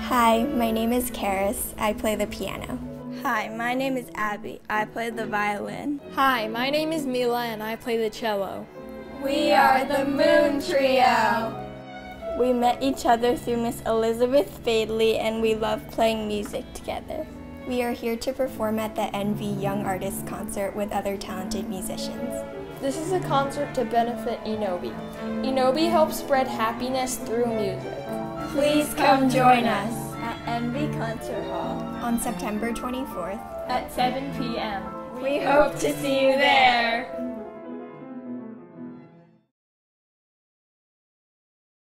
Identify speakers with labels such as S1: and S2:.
S1: Hi, my name is Charis. I play the piano.
S2: Hi, my name is Abby. I play the violin.
S3: Hi, my name is Mila and I play the cello.
S4: We are the Moon Trio.
S2: We met each other through Miss Elizabeth Faidley and we love playing music together.
S1: We are here to perform at the NV Young Artists Concert with other talented musicians.
S3: This is a concert to benefit Enobi. Enobi helps spread happiness through music.
S4: Please come join us
S2: at NV Concert Hall
S1: on September 24th
S4: at 7 p.m. We hope to see you there.